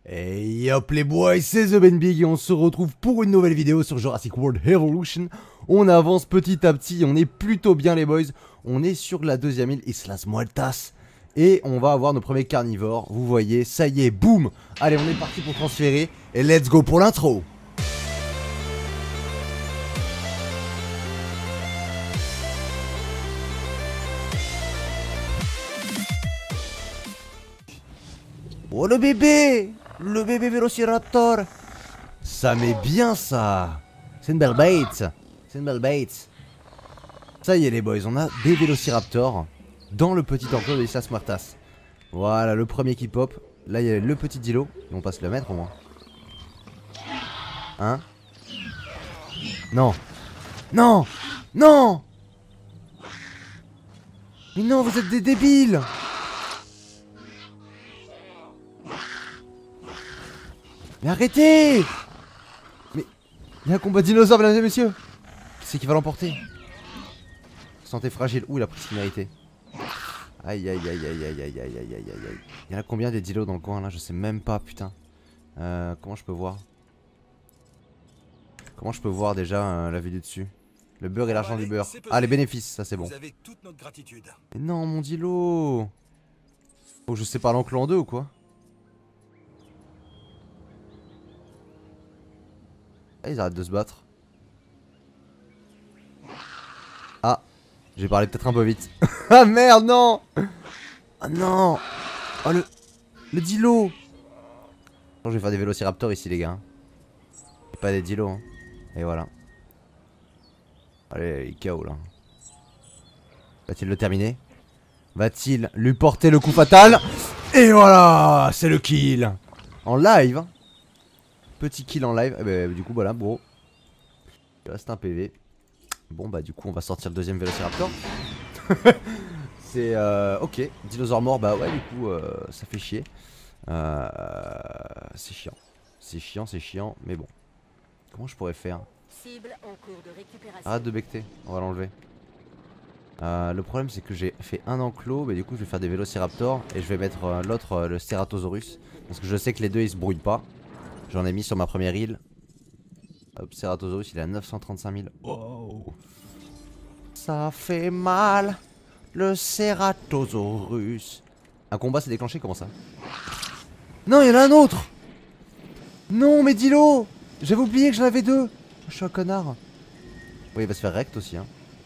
Hey hop les boys, c'est The Ben Big et on se retrouve pour une nouvelle vidéo sur Jurassic World Evolution. On avance petit à petit, on est plutôt bien les boys. On est sur la deuxième île, Islas Muertas. Et on va avoir nos premiers carnivores, vous voyez, ça y est, boum. Allez, on est parti pour transférer et let's go pour l'intro. Oh le bébé Vélociraptor. Ça met bien ça. C'est une belle bête. C'est une belle bête. Ça y est les boys, on a des Vélociraptors dans le petit enclos de Islas Muertas. Voilà le premier qui pop. Là il y a le petit Dilo. On passe le mettre au moins. Hein? Non. Non. Non. Mais non, vous êtes des débiles. Mais arrêtez! Mais il y a un combat de dinosaures, mesdames et messieurs! Qui c'est qui va l'emporter? Santé fragile. Ouh, il a pris ce qu'il méritait. Aïe aïe aïe aïe aïe aïe aïe aïe aïe aïe aïe. Il y en a combien des dilos dans le coin là? Je sais même pas, putain. Comment je peux voir? Comment je peux voir déjà la vue du dessus? Le beurre et l'argent du beurre. Ah, les bénéfices, ça c'est bon. Vous avez toute notre gratitude. Mais non, mon dilo! Oh, je sépare l'enclos en deux ou quoi? Ah, ils arrêtent de se battre. Ah, j'ai parlé peut-être un peu vite. Ah merde, non. Ah non. Oh le dilo. Je vais faire des vélociraptors ici les gars. Pas des dilos hein. Et voilà. Allez, il est KO là. Va-t-il le terminer? Va-t-il lui porter le coup fatal? Et voilà, c'est le kill. En live. Petit kill en live. Eh ben, du coup voilà bro. Il reste un PV. Bon bah du coup on va sortir le deuxième Vélociraptor. C'est ok. Dinosaure mort, bah ouais du coup ça fait chier. C'est chiant. C'est chiant, mais bon. Comment je pourrais faire? Arrête de becter, on va l'enlever. Le problème c'est que j'ai fait un enclos, mais du coup je vais faire des Vélociraptors. Et je vais mettre l'autre, le Ceratosaurus. Parce que je sais que les deux ils se brouillent pas. J'en ai mis sur ma première île. Hop, Ceratosaurus il est à 935 000. Oh. Ça fait mal, le Ceratosaurus. Un combat s'est déclenché, comment ça? Non, il y en a un autre. Non, mais dis-le. J'avais oublié que j'en avais deux. Je suis un connard. Oui, il va se faire rect aussi hein.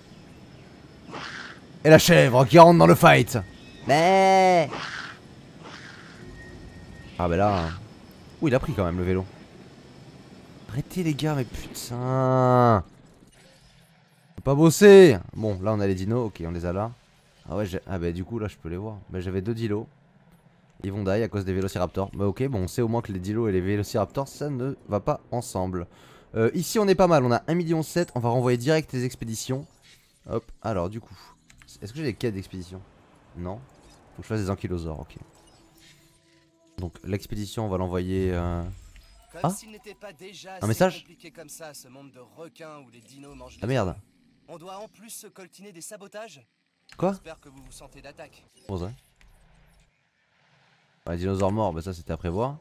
Et la chèvre qui rentre dans le fight. Mais ah bah là. Ouh, il a pris quand même le vélo. Arrêtez les gars, mais putain. Faut pas bosser. Bon, là on a les dinos, ok, on les a là. Ah ouais, ah bah du coup là je peux les voir. Bah j'avais deux dilos. Ils vont die à cause des vélociraptors. Bah ok, bon on sait au moins que les dilos et les vélociraptors ça ne va pas ensemble. Ici on est pas mal, on a 1,7 million. On va renvoyer direct les expéditions. Hop, alors du coup. Est-ce que j'ai des quêtes d'expédition? Non. Faut que je fasse des ankylosaures, ok. Donc l'expédition on va l'envoyer... Comme s'il n'était pas déjà un message compliqué comme ça, ce monde de requins où les dinos mangent les Ah merde. hommes. On doit en plus se coltiner des sabotages. Quoi? J'espère que vous vous sentez d'attaque. Bon ça. Ouais, dinosaure mort, bah ça c'était à prévoir.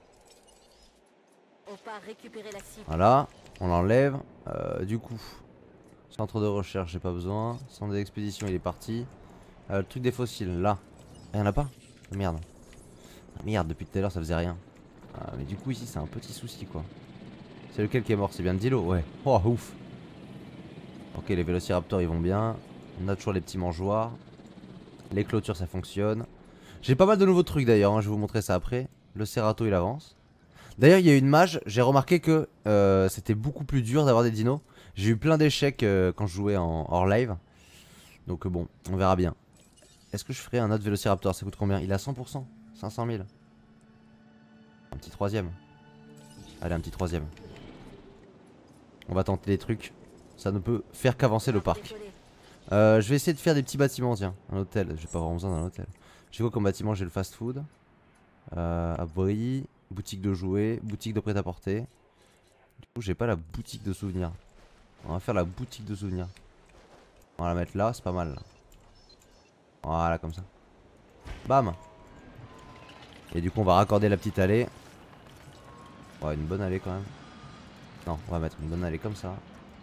On part récupérer la cible. Voilà, on l'enlève. Du coup, centre de recherche, j'ai pas besoin. Centre d'expédition, il est parti. Le truc des fossiles, là. Ah, y'en a pas? Ah, merde. Ah, merde, depuis tout à l'heure ça faisait rien. Mais du coup, ici c'est un petit souci quoi. C'est lequel qui est mort? C'est bien le Dilo? Ouais. Oh, ouf. Ok, les vélociraptors ils vont bien. On a toujours les petits mangeoires. Les clôtures ça fonctionne. J'ai pas mal de nouveaux trucs d'ailleurs, hein, je vais vous montrer ça après. Le Cerato il avance. D'ailleurs il y a une mage, j'ai remarqué que c'était beaucoup plus dur d'avoir des dinos. J'ai eu plein d'échecs quand je jouais en hors live. Donc bon, on verra bien. Est-ce que je ferai un autre Vélociraptor? Ça coûte combien? Il est à 100%, 500 000. Un petit troisième. Allez, un petit troisième. On va tenter des trucs. Ça ne peut faire qu'avancer le parc. Je vais essayer de faire des petits bâtiments, tiens. Un hôtel, j'ai pas vraiment besoin d'un hôtel. J'ai quoi comme bâtiment? J'ai le fast food. Abri, boutique de jouets, boutique de prêt-à-porter. Du coup j'ai pas la boutique de souvenirs. On va faire la boutique de souvenirs. On va la mettre là, c'est pas mal là. Voilà comme ça. Bam. Et du coup on va raccorder la petite allée. Ouais, une bonne allée quand même. Non, on va mettre une bonne allée comme ça.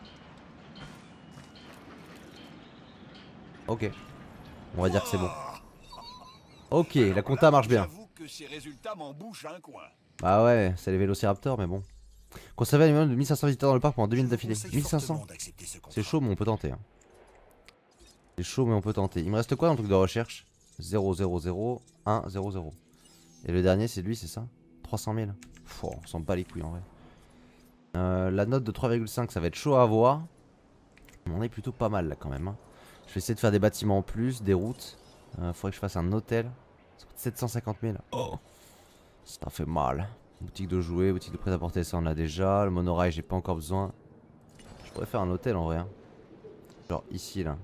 Ok. On va dire que c'est bon. Ok, la compta marche bien. J'avoue que ces résultats m'embouchent un coin. Bah ouais, c'est les vélociraptors, mais bon. Conserver un minimum de 1500 visiteurs dans le parc pendant 2 minutes d'affilée. 1500. C'est chaud, mais on peut tenter. Hein. C'est chaud, mais on peut tenter. Il me reste quoi dans le truc de recherche? 0, 0, 0, 1, 0, 0. Et le dernier, c'est lui, c'est ça? 300 000. Pfff, on s'en bat les couilles en vrai. La note de 3,5, ça va être chaud à avoir. Mais on est plutôt pas mal là quand même. Hein. Je vais essayer de faire des bâtiments en plus, des routes. Faudrait que je fasse un hôtel. Ça coûte 750 000. Oh, ça fait mal. Boutique de jouets, boutique de prêt-à-porter, ça on a déjà. Le monorail, j'ai pas encore besoin. Je pourrais faire un hôtel en vrai. Hein. Genre ici là.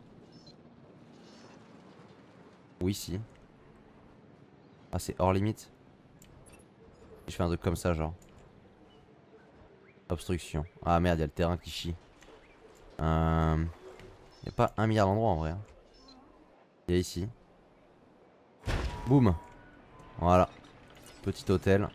Ou ici. Ah, c'est hors limite. Je fais un truc comme ça, genre. Obstruction. Ah merde, il y a le terrain qui chie. Y a pas 1 milliard d'endroits en vrai. Hein. Il y a ici. Boum. Voilà. Petit hôtel.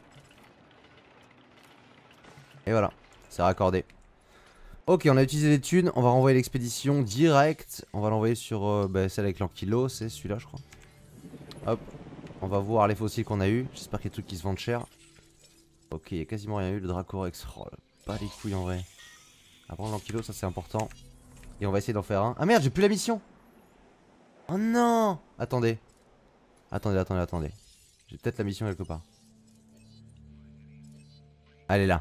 Et voilà. C'est raccordé. Ok, on a utilisé les thunes. On va renvoyer l'expédition direct. On va l'envoyer sur celle avec l'Ankylo. C'est celui-là, je crois. Hop. On va voir les fossiles qu'on a eu. J'espère qu'il y a des trucs qui se vendent cher. Ok, il y a quasiment rien eu. Le Dracorex. Oh, pas les couilles en vrai. Avant l'Ankylo, ça c'est important. Et on va essayer d'en faire un. Ah merde, j'ai plus la mission. Oh non. Attendez. Attendez. J'ai peut-être la mission quelque part. Elle est là.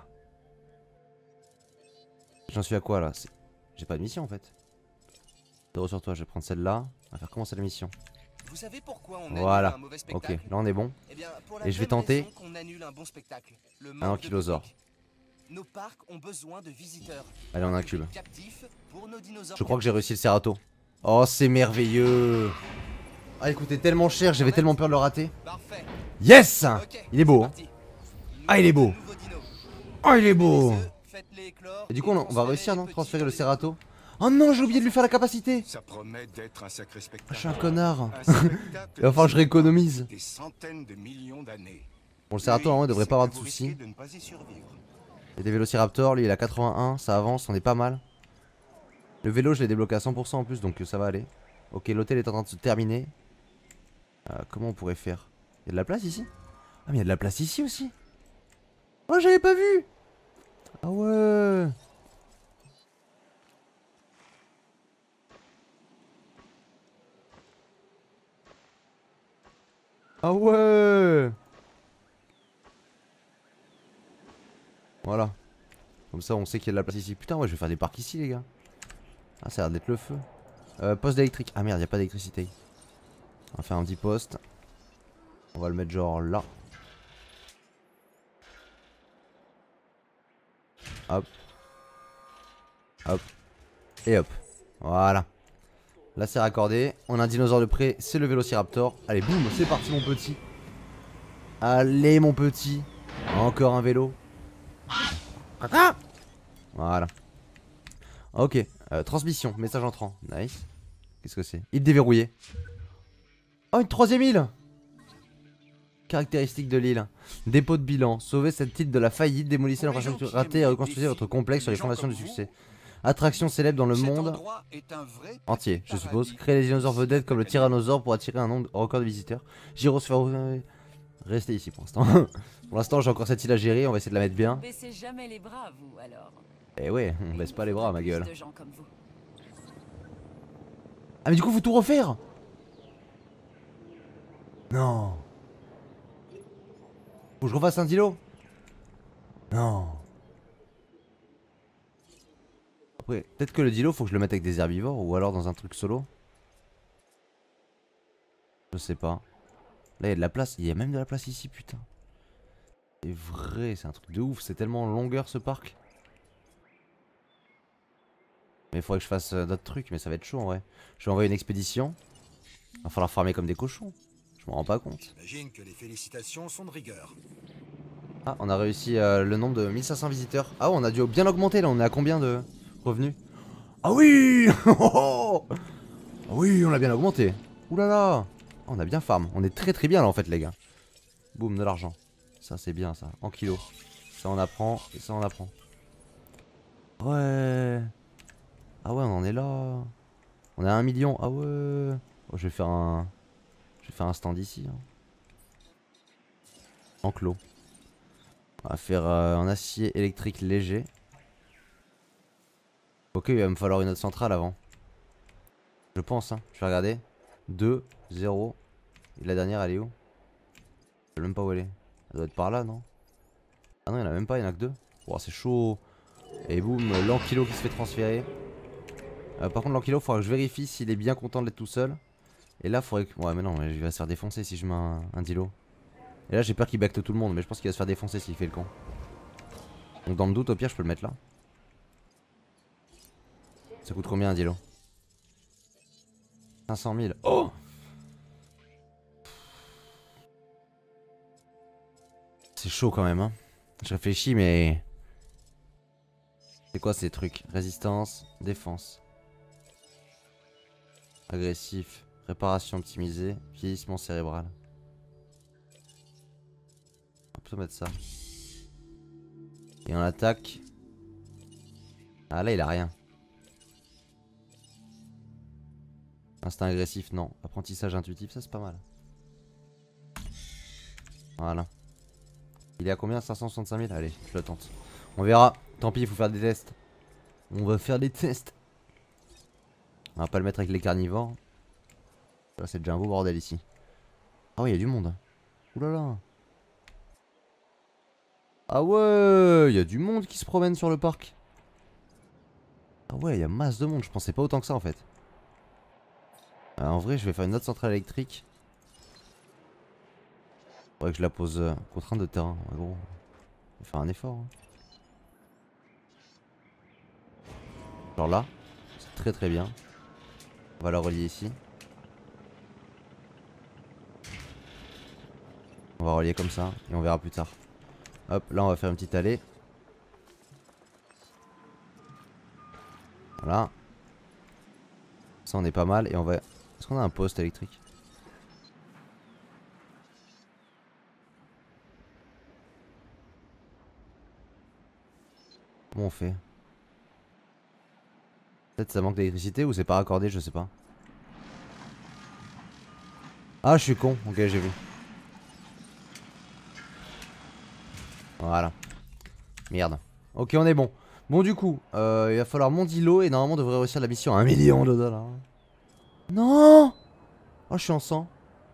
J'en suis à quoi là? J'ai pas de mission en fait. Zéro sur toi, je vais prendre celle-là. On va faire commencer la mission. Vous savez pourquoi on Voilà. annule un mauvais Ok, spectacle? là on est bon. Eh bien, pour la Et je vais bonne tenter raison qu'on annule un bon spectacle. Le un manque de ankylosaure. public. Nos parcs ont besoin de visiteurs. Allez, on a un public cube. captif pour nos dinosaures Je crois que j'ai réussi le Cerato. Oh, c'est merveilleux. Ah, il coûtait tellement cher, j'avais tellement peur de le rater. Parfait. Yes. Ok, Il est beau. c'est Hein. parti. Ah, il est beau. Nouveau dino. Oh, il est beau. Les œufs, faites-les éclore Et du coup, et on va transférez réussir, les non? petits Transférer le tous les Cerato. Oh non, j'ai oublié de lui faire la capacité. Ça promet d'être un sacré Ah, spectacle. je suis un connard. Un spectacle Il va falloir que je rééconomise. Des centaines de millions d'années. Bon, le Cerato, en vrai, devrait pas avoir de Vous soucis. risquez de ne pas y survivre. Il y a des vélociraptors, lui il a 81, ça avance, on est pas mal. Le vélo, je l'ai débloqué à 100% en plus, donc ça va aller. Ok, l'hôtel est en train de se terminer. Comment on pourrait faire? Il y a de la place ici? Ah, mais il y a de la place ici aussi. Oh, j'avais pas vu. Ah ouais. Ah ouais. Voilà. Comme ça, on sait qu'il y a de la place ici. Putain, ouais, je vais faire des parcs ici, les gars. Ah, ça a l'air d'être le feu. Poste électrique. Ah merde, y a pas d'électricité. On va faire un petit poste. On va le mettre genre là. Hop. Hop. Et hop. Voilà. Là c'est raccordé. On a un dinosaure de près, c'est le Vélociraptor. Allez, boum, c'est parti mon petit. Allez mon petit. Encore un vélo. Voilà. Ok. Transmission, message entrant. Nice. Qu'est-ce que c'est? Île déverrouillée. Oh, une troisième île. Caractéristiques de l'île. Dépôt de bilan. Sauvez cette île de la faillite, démolissez l'infrastructure ratée et reconstruisez votre complexe sur les fondations du succès. Attraction célèbre dans le monde entier, je suppose. Créez les dinosaures vedettes comme le tyrannosaure pour attirer un nombre record de visiteurs. Gyrosphère. Restez ici pour l'instant. Pour l'instant, j'ai encore cette île à gérer. On va essayer de la mettre bien. Baissez jamais les bras, vous, alors. Eh ouais, on baisse pas les bras, ma gueule. De gens comme vous. Ah, mais du coup, faut tout refaire. Non. Faut que je refasse un dilo. Non. Après, peut-être que le dilo, faut que je le mette avec des herbivores ou alors dans un truc solo. Je sais pas. Là, il y a de la place. Il y a même de la place ici, putain. C'est vrai, c'est un truc de ouf. C'est tellement en longueur ce parc. Mais il faudrait que je fasse d'autres trucs, mais ça va être chaud en vrai. Je vais envoyer une expédition. Il va falloir farmer comme des cochons. Je m'en rends pas compte. J'imagine que les félicitations sont de rigueur. Ah, on a réussi le nombre de 1500 visiteurs. Ah, on a dû bien augmenter là. On est à combien de revenus? Ah oui. Ah oui, on a bien augmenté. Ouh là là. On a bien farm. On est très très bien là en fait, les gars. Boum, de l'argent. Ça c'est bien ça, en kilos. Ça on apprend et ça on apprend. Ouais. Ah ouais, on en est là. On est à 1 million. Ah ouais. Oh, je vais faire un stand ici. Hein. Enclos. On va faire un acier électrique léger. Ok, il va me falloir une autre centrale avant. Je pense, hein. Je vais regarder. 2, 0. Et la dernière, elle est où? Je sais même pas où elle est. Elle doit être par là, non? Ah non, il y en a même pas, il y en a que 2. Oh, c'est chaud. Et boum, l'Ankilo qui se fait transférer. Par contre, l'Ankilo, il faudra que je vérifie s'il est bien content d'être tout seul. Et là, faudrait que. Ouais, mais non, mais il va se faire défoncer si je mets un Dilo. Et là, j'ai peur qu'il bacte tout le monde, mais je pense qu'il va se faire défoncer s'il fait le con. Donc, dans le doute, au pire, je peux le mettre là. Ça coûte combien un Dilo? 500 000. Oh! C'est chaud quand même, hein. Je réfléchis, mais. C'est quoi ces trucs? Résistance, défense. Agressif, réparation optimisée, vieillissement cérébral. On va plutôt mettre ça. Et on attaque. Ah là il a rien. Instinct agressif, non. Apprentissage intuitif, ça c'est pas mal. Voilà. Il est à combien? 565 000? Allez, je le tente. On verra. Tant pis, il faut faire des tests. On va faire des tests. On va pas le mettre avec les carnivores. Là, c'est déjà un beau bordel ici. Ah ouais, il y a du monde. Oulala. Ah ouais, il y a du monde qui se promène sur le parc. Ah ouais, il y a masse de monde. Je pensais pas autant que ça en fait. En vrai, je vais faire une autre centrale électrique. Faudrait que je la pose contrainte de terrain. Ouais, gros, on va faire un effort. Hein. Genre là, c'est très très bien. On va la relier ici. On va relier comme ça et on verra plus tard. Hop, là on va faire une petite allée. Voilà. Ça on est pas mal et on va... Est-ce qu'on a un poste électrique? Comment on fait? Peut-être ça manque d'électricité ou c'est pas raccordé, je sais pas. Ah je suis con, ok j'ai vu. Voilà. Merde. Ok on est bon. Bon du coup, il va falloir mon îlot et normalement on devrait réussir la mission à 1 million de dollars. Non. Oh je suis en sang.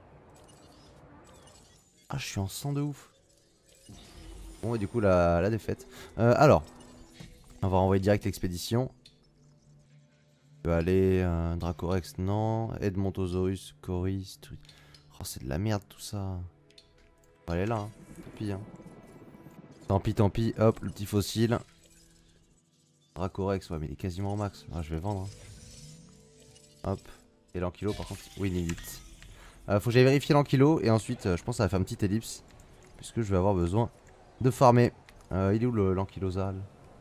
Ah je suis en sang de ouf. Bon et du coup la défaite. Alors, on va renvoyer direct l'expédition. Je vais aller Dracorex non. Edmontosaurus, Coris. Oh c'est de la merde tout ça. On va aller là. Hein. Tant pis. Hein. Tant pis. Hop le petit fossile. Dracorex ouais mais il est quasiment au max. Ah, je vais vendre. Hein. Hop. Et l'Ankilo par contre. Oui il est 8. Faut que j'aille vérifier l'Ankilo et ensuite je pense que ça va faire une petite ellipse. Puisque je vais avoir besoin de farmer. Il est où l'Ankylosal?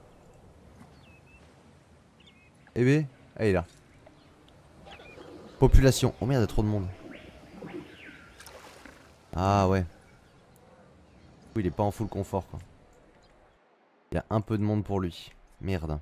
Eh ben, ah, il est là. Population. Oh merde, il y a trop de monde. Ah ouais. Oui, il est pas en full confort quoi. Il y a un peu de monde pour lui. Merde.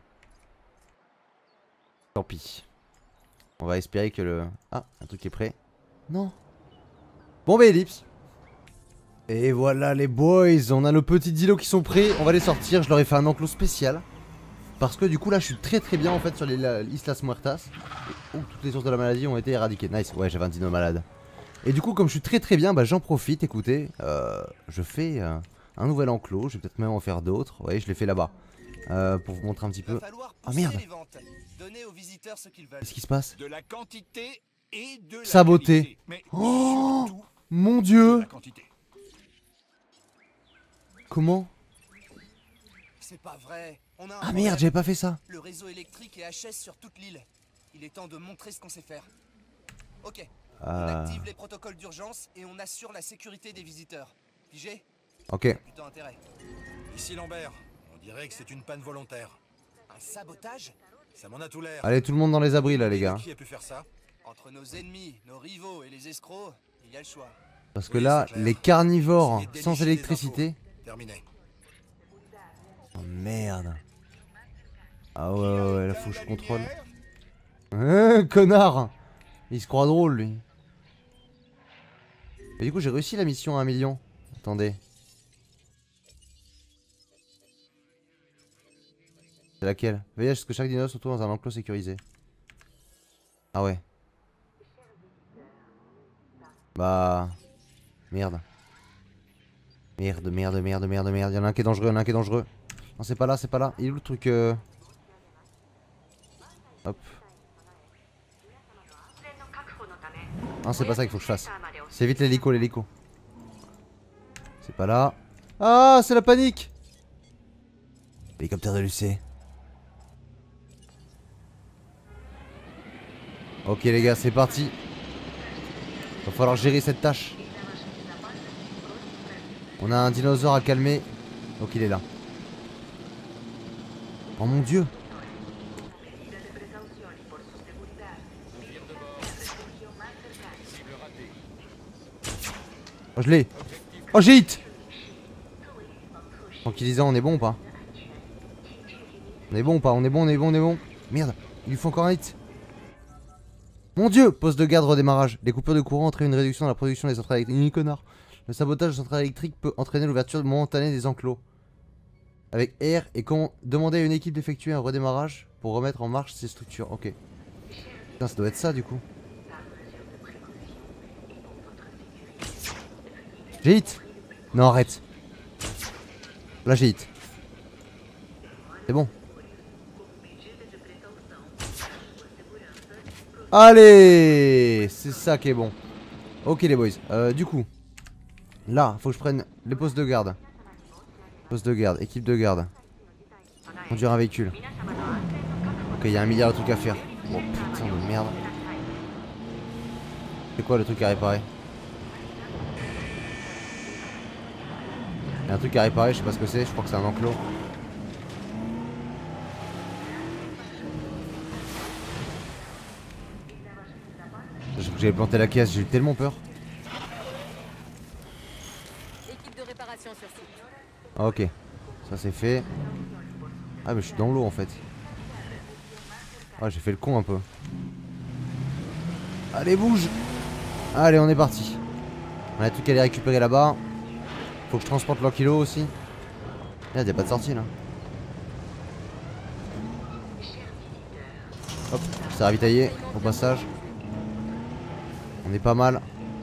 Tant pis. On va espérer que le... Ah, un truc est prêt. Non. Bon bah ellipse. Et voilà les boys, on a nos petits îlots qui sont prêts. On va les sortir, je leur ai fait un enclos spécial. Parce que du coup là je suis très très bien en fait sur les Islas Muertas. Oh, toutes les sources de la maladie ont été éradiquées. Nice, ouais j'avais un dino malade. Et du coup comme je suis très très bien, bah j'en profite, écoutez. Je fais un nouvel enclos, je vais peut-être même en faire d'autres. Vous voyez je l'ai fait là-bas. Pour vous montrer un petit peu. Ah merde. Qu'est-ce qui se passe? De la quantité et de la Saboté. qualité. Mais Oh surtout mon de dieu. la quantité. Comment? C'est pas vrai. On a un Ah problème. merde, j'avais pas fait ça. Le réseau électrique est HS sur toute l'île. Il est temps de montrer ce qu'on sait faire. Ok. On active les protocoles d'urgence et on assure la sécurité des visiteurs. Pigé? Ok. Plutôt intérêt. Ici Lambert, on dirait que c'est une panne volontaire. Un sabotage? Ça m'en a tout l'air. Allez tout le monde dans les abris là les gars. Qui a pu faire ça? Entre nos ennemis, nos rivaux et les escrocs, il y a le choix. Parce que Oui, là, c'est clair. les carnivores Essayez de sans dénicher des électricité. infos. Terminé. Oh merde. Ah ouais, ouais, là faut que je contrôle. Connard. Il se croit drôle lui. Mais du coup j'ai réussi la mission à 1 million. Attendez. C'est laquelle? Veillez à ce que chaque dinosaure se trouve dans un enclos sécurisé. Ah ouais. Bah... Merde. Merde, merde, merde, merde, merde. Y'en a un qui est dangereux, y'en a un qui est dangereux. Non c'est pas là, c'est pas là. Il est où le truc Hop. Non c'est pas ça qu'il faut que je fasse. C'est vite l'hélico, l'hélico. C'est pas là. Ah c'est la panique. Hélicoptère de l'UC. Ok les gars c'est parti. Va falloir gérer cette tâche. On a un dinosaure à calmer. Donc il est là. Oh mon dieu. Oh je l'ai. Oh j'ai hit. Tranquillisant, on est bon ou pas? On est bon ou pas? On est bon, on est bon, on est bon. Merde, il lui faut encore un hit. Mon dieu. Poste de garde, redémarrage. Les coupures de courant entraînent une réduction de la production des centrales électriques. Connard. Le sabotage de centrales électriques peut entraîner l'ouverture momentanée des enclos. Avec R et demander à une équipe d'effectuer un redémarrage pour remettre en marche ces structures. Ok. Putain, ça doit être ça du coup. J'ai hit. Non, arrête. Là, j'ai hit. C'est bon. Allez. C'est ça qui est bon. Ok les boys. Du coup. Là, faut que je prenne les postes de garde. Poste de garde, équipe de garde. Conduire un véhicule. Ok, il y a 1 milliard de trucs à faire. Oh putain de merde. C'est quoi le truc à réparer? Il y a un truc à réparer, je sais pas ce que c'est, je crois que c'est un enclos. J'ai cru que j'avais planté la caisse, j'ai eu tellement peur. Équipe de réparation sur site. Ah, ok, ça c'est fait. Ah mais je suis dans l'eau en fait. Ah j'ai fait le con un peu. Allez bouge. Allez on est parti. On a tout qu'à aller récupérer là-bas. Faut que je transporte leur kilo aussi. Merde y'a pas de sortie là. Hop, c'est ravitaillé au passage. On est pas mal.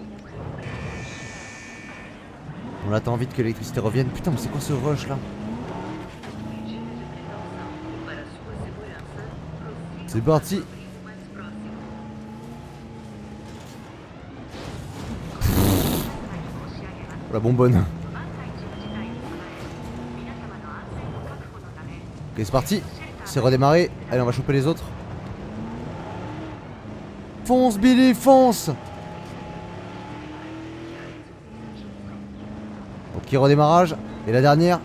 On attend vite que l'électricité revienne. Putain mais c'est quoi ce rush là? C'est parti. La bonbonne. Ok c'est parti. C'est redémarré. Allez on va choper les autres. Fonce Billy, fonce. Ok redémarrage. Et la dernière.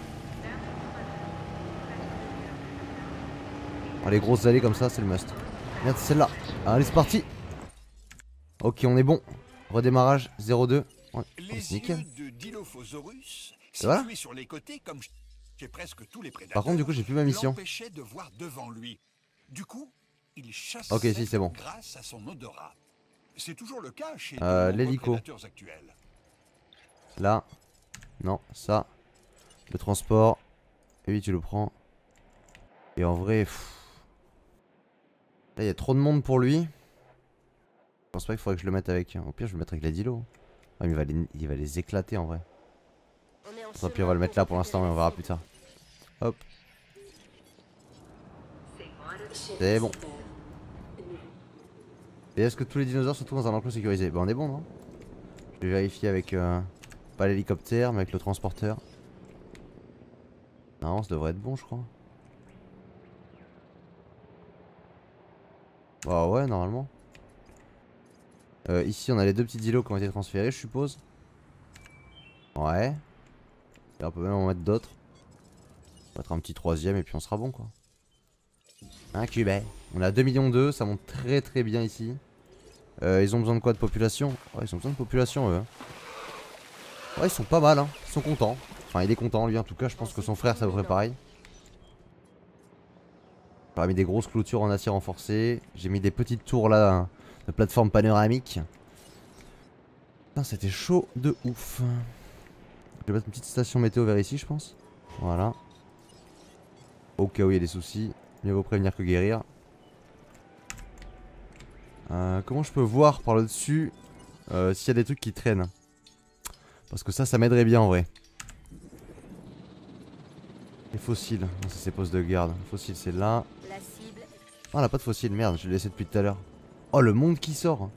Oh, les grosses allées comme ça c'est le must. Merde c'est celle-là. Allez c'est parti. Ok on est bon. Redémarrage 0,2. Ouais, Les nickel. yeux de Dilophosaurus, Voilà. situés sur les côtés comme chez presque tous les prédateurs, Par contre du coup j'ai plus ma mission. l'empêchaient de voir devant lui. Du coup, il chassait Ok si c'est bon. grâce à son odorat. C'est toujours le cas chez de nombreux l'hélico. prédateurs actuels. Là. Non ça. Le transport. Et oui tu le prends. Et en vrai là il y a trop de monde pour lui. Je pense pas qu'il faudrait que je le mette avec. Au pire je vais le mettre avec les dilos. Ah mais il va les éclater en vrai. Tant pis on va le mettre là pour l'instant mais on verra plus tard. Hop. C'est bon. Et est-ce que tous les dinosaures se trouvent dans un enclos sécurisé? Bah on est bon non? Je vais vérifier avec pas l'hélicoptère mais avec le transporteur. Non ça devrait être bon je crois. Bah ouais normalement. Ici on a les deux petits îlots qui ont été transférés je suppose. Ouais. Et on peut même en mettre d'autres. On va mettre un petit troisième et puis on sera bon quoi. Un cubet. On a 2 millions 2, ça monte très très bien ici. Ils ont besoin de quoi? De population? Ouais, ils ont besoin de population, eux. Ouais, ils sont pas mal, hein. Ils sont contents. Enfin, il est content, lui, en tout cas. Je pense que son frère, ça devrait pareil. J'ai mis des grosses clôtures en acier renforcé. J'ai mis des petites tours, là, hein, de plateforme panoramique. Putain, c'était chaud de ouf. Je vais mettre une petite station météo vers ici, je pense. Voilà. Au cas où il y a des soucis. Mieux vaut prévenir que guérir. Comment je peux voir par le dessus s'il y a des trucs qui traînent? Parce que ça m'aiderait bien en vrai. Les fossiles, non, ça c'est poste de garde. Les fossiles c'est là. Oh, on a pas de fossiles, merde, je l'ai laissé depuis tout à l'heure. Oh, le monde qui sort.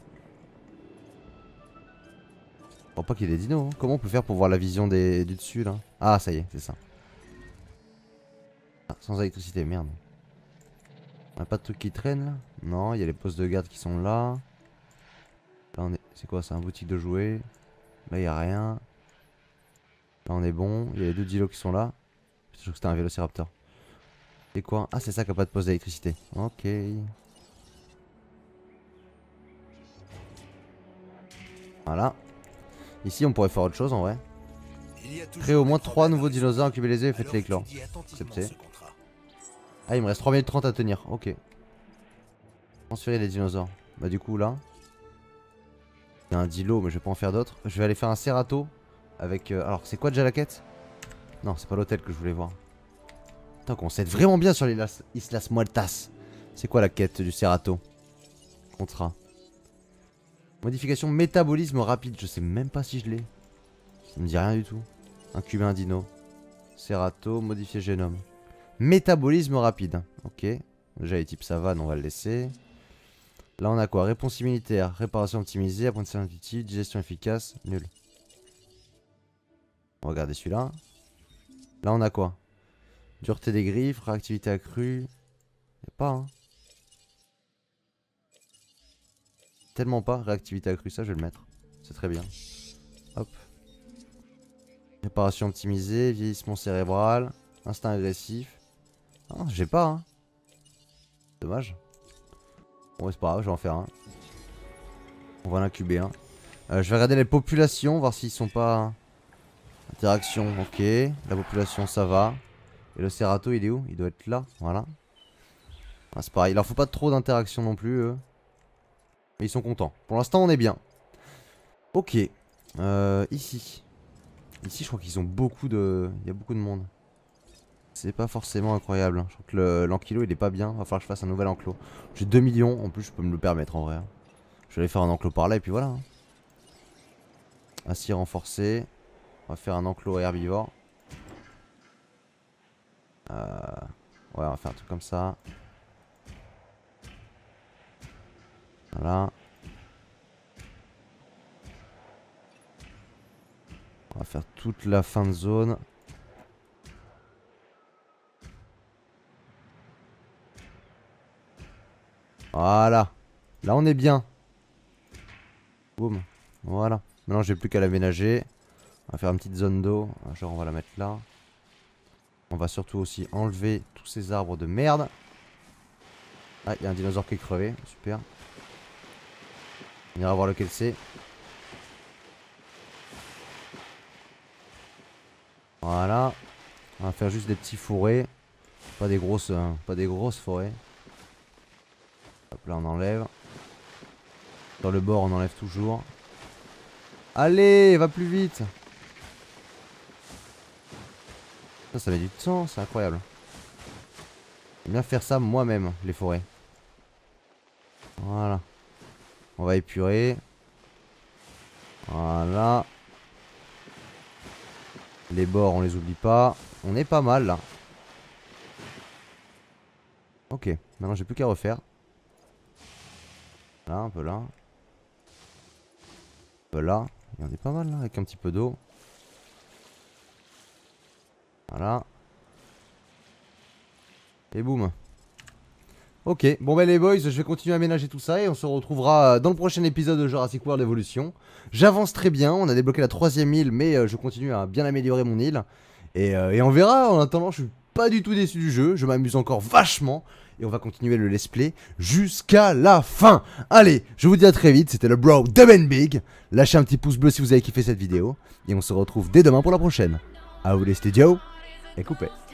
Je crois pas qu'il y ait des dinos. Hein. Comment on peut faire pour voir la vision du dessus là? Ah, ça y est, c'est ça. Ah, sans électricité, merde. On a pas de trucs qui traînent là? Non, il y a les postes de garde qui sont là. Là on est... C'est quoi, c'est un boutique de jouets. Là il y a rien. Là on est bon. Il y a les deux dilos qui sont là. Je suis sûr que c'était un vélociraptor. C'est quoi? Ah, c'est ça qui a pas de poste d'électricité. Ok. Voilà. Ici on pourrait faire autre chose en vrai. Créer au moins 3 nouveaux dinosaures, incuber les œufs et faites-les éclore. Accepté. Ah, il me reste 3 minutes 30 à tenir. Ok. Transférer les dinosaures. Bah du coup là il y a un dilo mais je vais pas en faire d'autres. Je vais aller faire un Cerato avec... alors c'est quoi déjà la quête? Non, c'est pas l'hôtel que je voulais voir. Attends, qu'on s'aide vraiment bien sur les Islas Muertas. C'est quoi la quête du Cerato? Contrat. Modification métabolisme rapide. Je sais même pas si je l'ai. Ça me dit rien du tout. Incuber un dino. Cerato, modifier génome. Métabolisme rapide. Ok. Déjà les types savane, on va le laisser. Là on a quoi? Réponse immunitaire, réparation optimisée, apprentissage intuitif, digestion efficace, nul. On va regarder celui-là. Là on a quoi? Dureté des griffes, réactivité accrue. Y'a pas hein. Tellement pas, réactivité accrue, ça je vais le mettre. C'est très bien. Hop. Réparation optimisée, vieillissement cérébral, instinct agressif. Ah, j'ai pas hein. Dommage. Bon c'est pas grave, je vais en faire un. On va en incuber un. Je vais regarder les populations, voir s'ils sont pas... Interaction, ok. La population ça va. Et le Cerato il est où? Il doit être là, voilà. Ah, c'est pareil, il leur faut pas trop d'interaction non plus eux. Mais ils sont contents. Pour l'instant on est bien. Ok. Ici. Ici je crois qu'ils ont beaucoup de... Il y a beaucoup de monde. C'est pas forcément incroyable hein. Je crois que l'enclos il est pas bien. Va falloir que je fasse un nouvel enclos. J'ai 2 millions, en plus je peux me le permettre en vrai. Je vais aller faire un enclos par là et puis voilà. Acier renforcé. On va faire un enclos herbivore. Ouais, on va faire un truc comme ça. Voilà. On va faire toute la fin de zone. Voilà. Là on est bien. Boum. Voilà. Maintenant j'ai plus qu'à l'aménager. On va faire une petite zone d'eau. Genre on va la mettre là. On va surtout aussi enlever tous ces arbres de merde. Ah, il y a un dinosaure qui est crevé. Super. On ira voir lequel c'est. Voilà. On va faire juste des petits fourrés. Pas des grosses forêts. Hop là on enlève. Sur le bord on enlève toujours. Allez, va plus vite. Ça met du temps, c'est incroyable. J'aime bien faire ça moi-même, les forêts. Voilà. On va épurer. Voilà. Les bords, on les oublie pas. On est pas mal là. Ok, maintenant j'ai plus qu'à refaire. Là, un peu là. Un peu là. Et on est pas mal là, avec un petit peu d'eau. Voilà. Et boum. Ok, bon bah les boys, je vais continuer à aménager tout ça et on se retrouvera dans le prochain épisode de Jurassic World Evolution. J'avance très bien, on a débloqué la 3ème île, mais je continue à bien améliorer mon île. Et on verra, en attendant je suis pas du tout déçu du jeu, je m'amuse encore vachement. et on va continuer le let's play jusqu'à la fin. Allez, je vous dis à très vite, c'était le bro de Ben Big. Lâchez un petit pouce bleu si vous avez kiffé cette vidéo, et on se retrouve dès demain pour la prochaine. A vous les studios, et coupez.